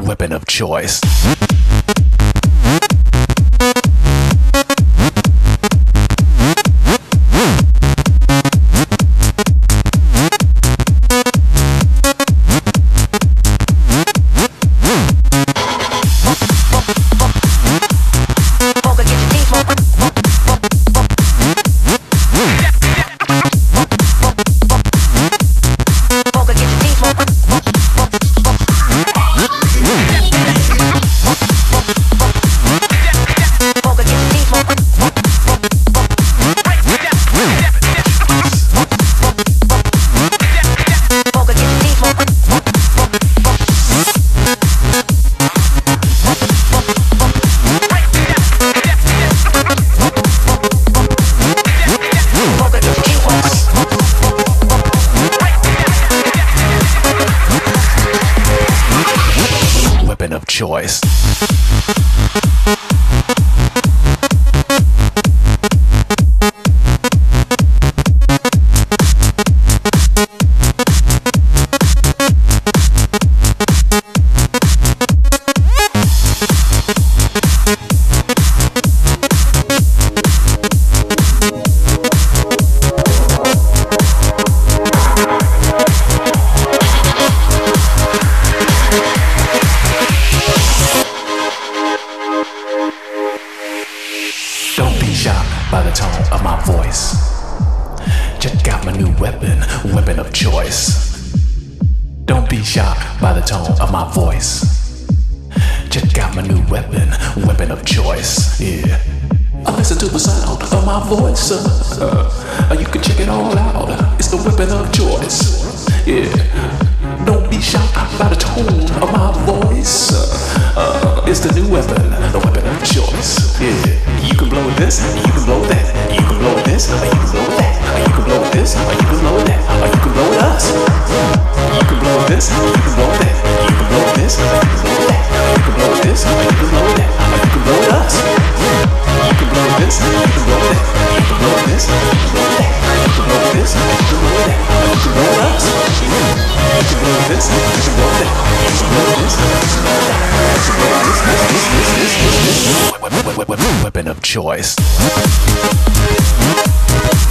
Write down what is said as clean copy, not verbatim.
weapon of choice. Weapon of choice. Don't be shocked by the tone of my voice. Check out my new weapon, weapon of choice. Don't be shocked by the tone of my voice. Check out my new weapon, weapon of choice. Yeah. Listen to the sound of my voice. You can check it all out. It's the weapon of choice. Yeah. Don't be shocked by the tone of my voice. It's the new weapon, the weapon of choice. Yeah. You can blow this, you can blow that. You can blow this, or you can blow that. Or you can blow this, or you can blow that. Or you can blow us. You can blow this, you can blow that. You can blow this, or you can blow that. You can blow this, or you can blow that. Or you can blow us. You can blow this, you can blow that. You can blow this, you can blow that. You can blow this, you can blow that. Or you can blow us. You can blow this, you can blow that. You can blow this, you can blow that. You can blow this. Weapon of choice.